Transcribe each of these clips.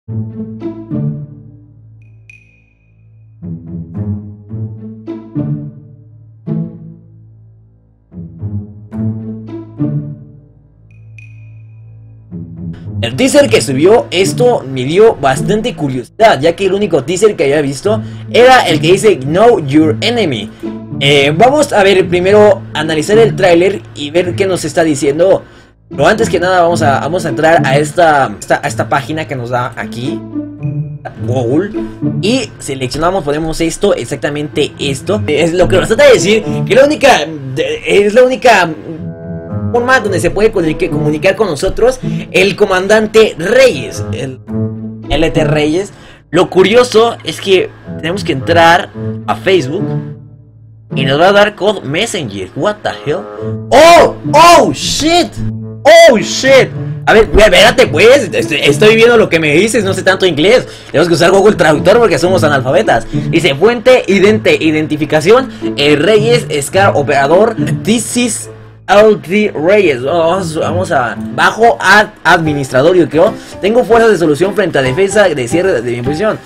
El teaser que subió esto me dio bastante curiosidad, ya que el único teaser que había visto era el que dice Know Your Enemy. Vamos a ver primero, analizar el tráiler y ver qué nos está diciendo. Pero antes que nada vamos a entrar a esta página que nos da aquí Google, y seleccionamos, ponemos esto, exactamente esto. Es lo que nos trata de decir, que es la única forma donde se puede comunicar con nosotros el comandante Reyes, el LT Reyes. Lo curioso es que tenemos que entrar a Facebook y nos va a dar Code Messenger. What the hell? Oh shit. A ver, espérate pues, estoy viendo lo que me dices, no sé tanto inglés. Tenemos que usar Google Traductor porque somos analfabetas. Dice fuente, identificación, Reyes, Scar, operador, this is LT Reyes. Vamos a bajo administrador. Yo creo, tengo fuerzas de solución frente a defensa de cierre de mi posición.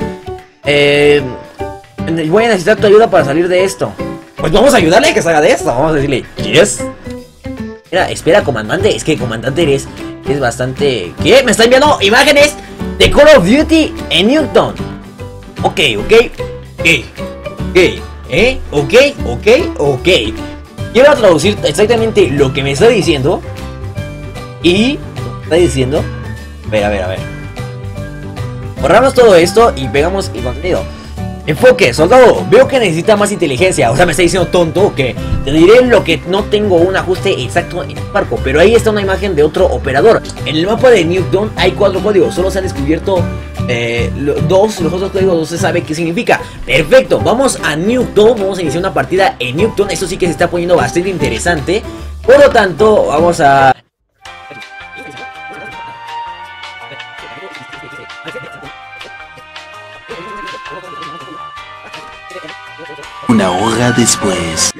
Voy a necesitar tu ayuda para salir de esto. Pues vamos a ayudarle a que salga de esto. Vamos a decirle, yes. Espera, comandante, es que comandante es bastante... ¿Qué? Me está enviando imágenes de Call of Duty en Newton. Ok. Quiero traducir exactamente lo que me está diciendo. Y... está diciendo... A ver. Borramos todo esto y pegamos el contenido. Enfoque, soldado, veo que necesita más inteligencia. O sea, me está diciendo tonto que te diré lo que no tengo un ajuste exacto en el barco. Pero ahí está una imagen de otro operador. En el mapa de Newton hay 4 códigos. Solo se han descubierto los otros códigos no se sabe qué significa. Perfecto, vamos a Newton. Vamos a iniciar una partida en Newton. Esto sí que se está poniendo bastante interesante. Por lo tanto, vamos a... Una hora después.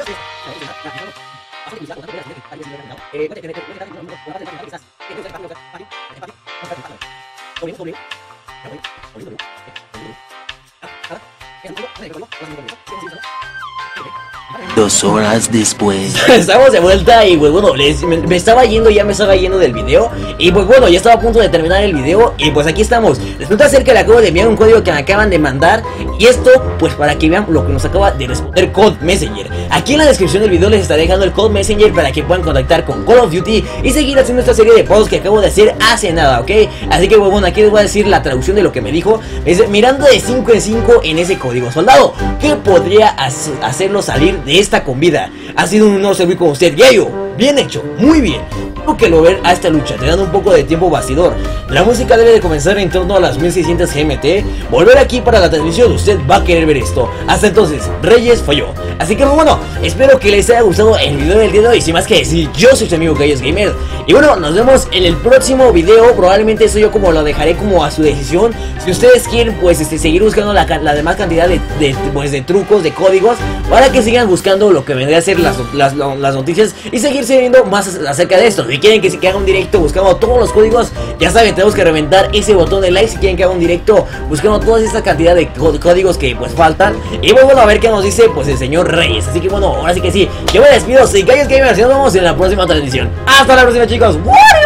Dos horas después. Estamos de vuelta y pues bueno, me estaba yendo del video. Y pues bueno, ya estaba a punto de terminar el video. Y pues aquí estamos. Resulta ser que le acabo de enviar un código que me acaban de mandar. Y esto pues para que vean lo que nos acaba de responder Code Messenger. Aquí en la descripción del video les estaré dejando el Code Messenger para que puedan contactar con Call of Duty y seguir haciendo esta serie de posts que acabo de hacer hace nada, ¿ok? Así que pues bueno, aquí les voy a decir la traducción de lo que me dijo. Es mirando de 5 en 5 en ese código. Soldado, ¿qué podría hacerlo salir de esta con vida? Ha sido un honor servir con usted, Yayo. Bien hecho, muy bien. Tengo que volver a esta lucha, te dan un poco de tiempo bastidor. La música debe de comenzar en torno a las 1600 GMT. Volver aquí para la transmisión, usted va a querer ver esto. Hasta entonces, Reyes falló. Así que bueno, espero que les haya gustado el video del día de hoy. Sin más que decir, yo soy su amigo Gallos Gamer. Y bueno, nos vemos en el próximo video. Probablemente eso yo como lo dejaré como a su decisión. Si ustedes quieren pues seguir buscando la demás cantidad de trucos, de códigos, para que sigan buscando lo que vendría a ser las noticias y seguir viendo más acerca de esto. Si quieren que haga un directo buscando todos los códigos, ya saben, tenemos que reventar ese botón de like. Si quieren que haga un directo buscando toda esta cantidad de códigos que pues faltan. Y bueno, a ver qué nos dice pues el señor Reyes. Así que bueno, ahora sí que sí, yo me despido, soy Gallos Gamer y nos vemos en la próxima transmisión. Hasta la próxima, chicos.